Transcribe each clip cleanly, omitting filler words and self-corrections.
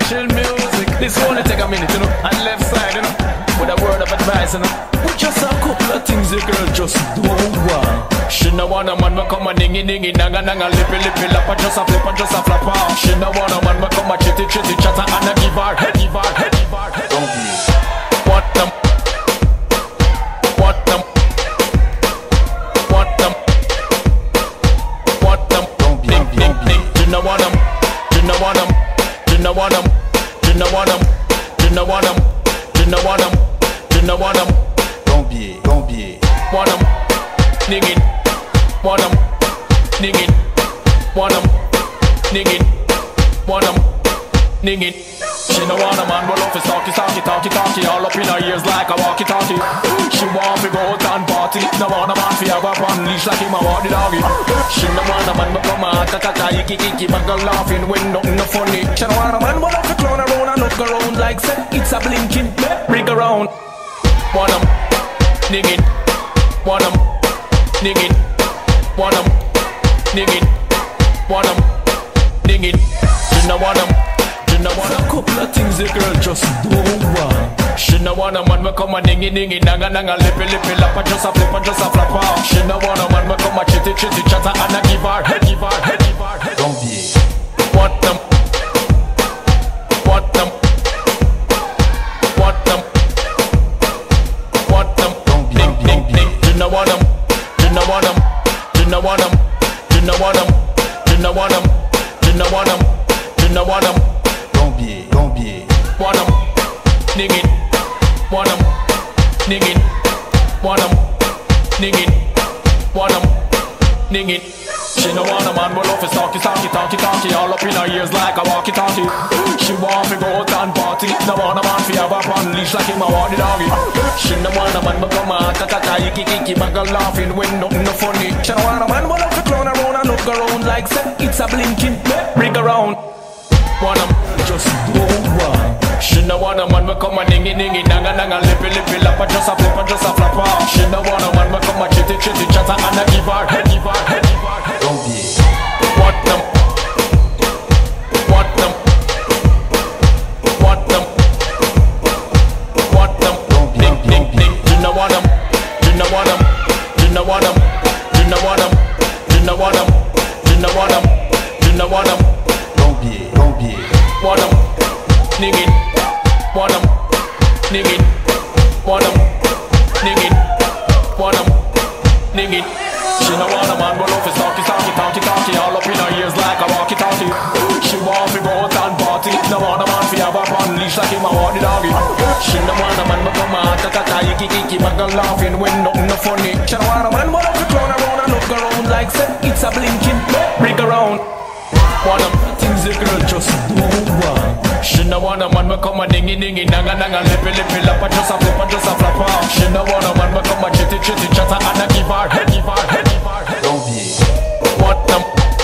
chill music. This only take a minute, you know. And left side, you know, with a word of advice, you know. Just a couple of things the girl just don't want. She no want a man me come a dingy dingy, nanga nanga, lippy lippy, lappa, just a flip and just a flap off. She no want a man me come a chitty chitty, chatter and a give her head, give her head, give her head. Don't be. What them? What them? What them? What them? Don't be. Ding ding. You know what them? You know what them? You know what them? You know what them? You know what them? You know what them? You know what them? Don't be. Don't be. What them? Nigga. Want 'em, ning it. Want 'em, ning it. Want 'em, ning it. She no want a man, but love is talky, talky, talky, talky, all up in her ears like a walkie-talkie. She want to go out and party. No want a man fi have her on leash like him a walk the doggy. She no want a man, but come on, ta-ta-ta, icky-icky, but go laughing when nothing no funny. She no want a man, but love to clown around and look around like say it's a blinking rig around. Want 'em, ning it. Want 'em, ning it. Want 'em, ning it. Want 'em, ning it. She no want 'em, she no want 'em. A couple of things the girl just don't want. She no want a man me come a dingy dingy, nanga nanga, lippy lippy, lappa, just a flip and just a flap off. She no want a man me come a chitty chitty, chatter and a give her head, give her head, give her head. Don't be. What them? What them? What them? What them? Don't be. Ding ding ding. She no want 'em, she no want 'em. You know what 'em, you know what 'em, you know what 'em, you know what 'em, you know what 'em. Don't be, don't be. Want 'em, ning it. Want 'em, ning it. Want 'em, ning it. Want 'em, ning it. She no want a man, but love is talky, talky, talky, talky, all up in her ears like a walkie-talkie. She want to go out and party. No want a man fi have her on leash like him a walk the doggy. She no want a man, but come on, ta-ta-ta, icky-icky, but go laughing when nothing no funny. She no want a man, but love to clown around and look around like say it's a blinking rig around. Want 'em, just don't want. She no want a man, but come a dingy dingy, nanga nanga, lippy lippy, lappa, just a flip and just a flap off. She no want a man, but come a chitty chitty, chatter and a give her head, give her head, give her head. Don't be. What them? What them? What them? What them? Don't be. Ding ding ding. You know what 'em? You know what 'em? You know what 'em? You know what 'em? You know what 'em? You know what 'em? You know what 'em? Don't be. Don't be. What 'em? Ning it. Want 'em, ning it. Want 'em, ning it. Want 'em, ning it. She no want a man, but love is talky, talky, talky, talky, all up in her ears like a walkie-talkie. She want to go out and party. No want a man fi have her on leash like him a walk the doggy. She no want a man, but come on, ta-ta-ta, icky-icky, but go laughing when nothing no funny. She no want a man, but love to clown around and look around like say it's a blinking rig around. Want 'em, things the girl just don't want. She no want a man, but come a dingy dingy, nanga nanga, lippy lippy, lappa, just a flip and just a flap off. She no want a man, but come a chitty chitty, chatter and a give her head, give her head, give her head. Don't be. What them?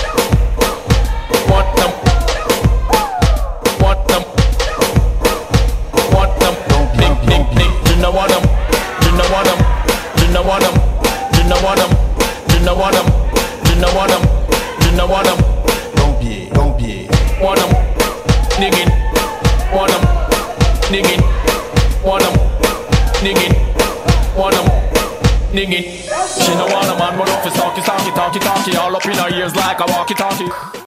What them? What them? What them? Don't be. Ding ding ding. You know what 'em? You know what 'em? You know what 'em? You know what 'em? You know what 'em? You know what 'em? You know what 'em? Don't be. Don't be. Want 'em, ning it. Want 'em, ning it. Want 'em, ning it. Want 'em, ning it. She no want a man, but love is talky, talky, talky, talky, all up in her ears like a walkie-talkie.